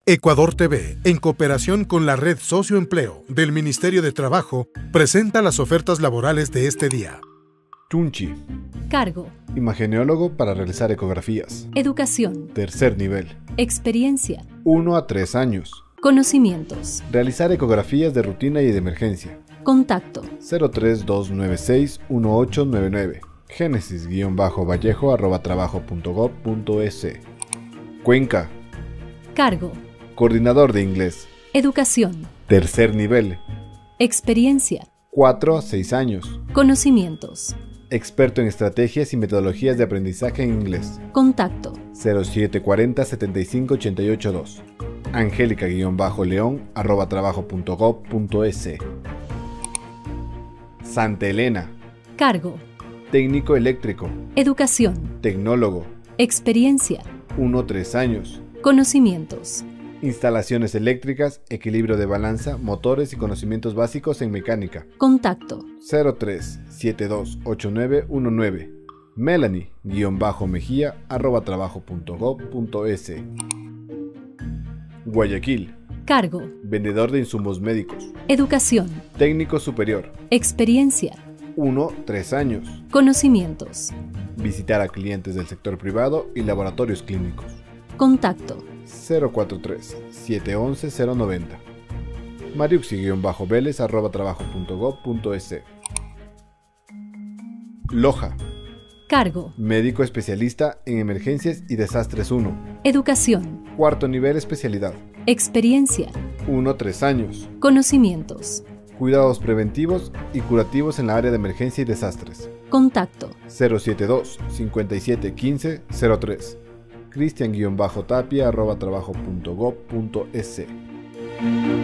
Ecuador TV, en cooperación con la Red Socioempleo del Ministerio de Trabajo, presenta las ofertas laborales de este día. Chunchi. Cargo. Imageneólogo para realizar ecografías. Educación. Tercer nivel. Experiencia. 1 a 3 años. Conocimientos. Realizar ecografías de rutina y de emergencia. Contacto. 03296-1899. Génesis-vallejo@trabajo.gov.es. Cuenca. Cargo. Coordinador de inglés. Educación. Tercer nivel. Experiencia. 4 a 6 años. Conocimientos. Experto en estrategias y metodologías de aprendizaje en inglés. Contacto. 0740-7588-2. Angélica-león@trabajo.gov.es. Santa Elena. Cargo. Técnico eléctrico. Educación. Tecnólogo. Experiencia. 1 a 3 años. Conocimientos. Instalaciones eléctricas, equilibrio de balanza, motores y conocimientos básicos en mecánica. Contacto. 03-728919. Melanie-mejía@trabajo.gov.es. Guayaquil. Cargo. Vendedor de insumos médicos. Educación. Técnico superior. Experiencia. 1 a 3 años. Conocimientos. Visitar a clientes del sector privado y laboratorios clínicos. Contacto. 043-711-090. Mariuxi-Vélez@trabajo.gov.es. Loja. Cargo. Médico especialista en emergencias y desastres 1. Educación. Cuarto nivel especialidad. Experiencia. 1 a 3 años. Conocimientos. Cuidados preventivos y curativos en la área de emergencia y desastres. Contacto. 072-5715-03. Cristian-Tapia@trabajo.gov.es.